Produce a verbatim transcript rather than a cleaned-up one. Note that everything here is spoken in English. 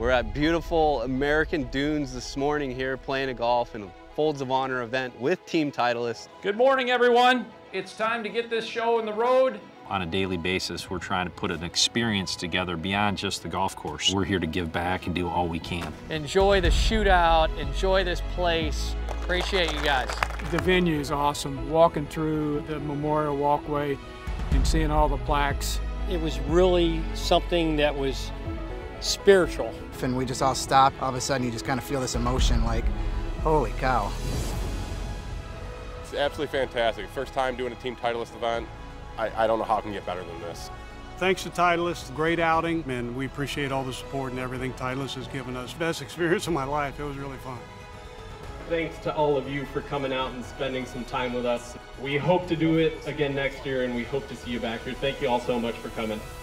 We're at beautiful American Dunes this morning here playing a golf in a Folds of Honor event with team titleists. Good morning, everyone. It's time to get this show on the road. On a daily basis, we're trying to put an experience together beyond just the golf course. We're here to give back and do all we can. Enjoy the shootout, enjoy this place. Appreciate you guys. The venue is awesome. Walking through the memorial walkway and seeing all the plaques. It was really something that was spiritual. And we just all stop. All of a sudden, you just kind of feel this emotion like, holy cow. It's absolutely fantastic. First time doing a team Titleist event. I, I don't know how it can get better than this. Thanks to Titleist, great outing, and we appreciate all the support and everything Titleist has given us. Best experience of my life. It was really fun. Thanks to all of you for coming out and spending some time with us. We hope to do it again next year, and we hope to see you back here. Thank you all so much for coming.